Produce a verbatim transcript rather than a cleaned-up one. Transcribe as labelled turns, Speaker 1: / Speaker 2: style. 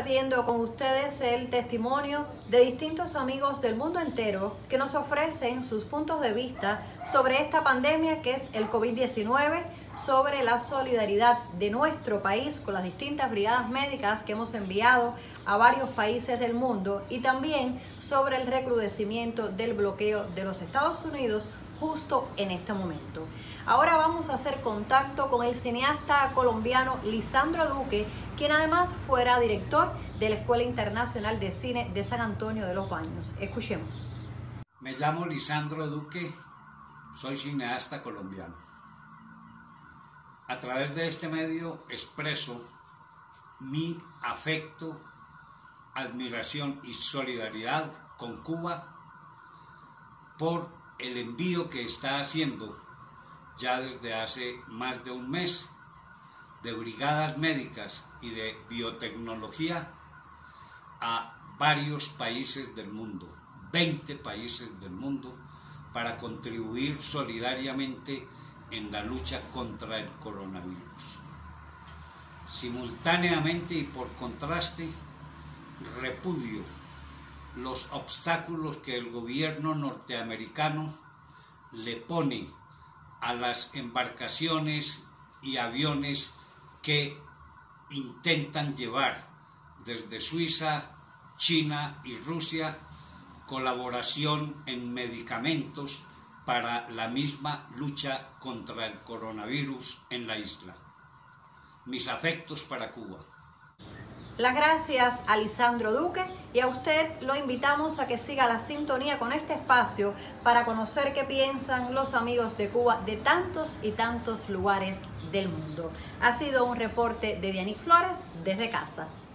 Speaker 1: compartiendo con ustedes el testimonio de distintos amigos del mundo entero que nos ofrecen sus puntos de vista sobre esta pandemia que es el COVID diecinueve, sobre la solidaridad de nuestro país con las distintas brigadas médicas que hemos enviado a varios países del mundo y también sobre el recrudecimiento del bloqueo de los Estados Unidos justo en este momento. Ahora vamos a hacer contacto con el cineasta colombiano Lisandro Duque, quien además fuera director de la Escuela Internacional de Cine de San Antonio de los Baños. Escuchemos.
Speaker 2: Me llamo Lisandro Duque, soy cineasta colombiano. A través de este medio expreso mi afecto, admiración y solidaridad con Cuba por el envío que está haciendo ya desde hace más de un mes de brigadas médicas y de biotecnología a varios países del mundo, veinte países del mundo, para contribuir solidariamente en la lucha contra el coronavirus. Simultáneamente y por contraste, repudio los obstáculos que el gobierno norteamericano le pone a las embarcaciones y aviones que intentan llevar desde Suiza, China y Rusia colaboración en medicamentos para la misma lucha contra el coronavirus en la isla. Mis afectos para Cuba.
Speaker 1: Las gracias a Lisandro Duque y a usted lo invitamos a que siga la sintonía con este espacio para conocer qué piensan los amigos de Cuba de tantos y tantos lugares del mundo. Ha sido un reporte de Dianic Flores desde casa.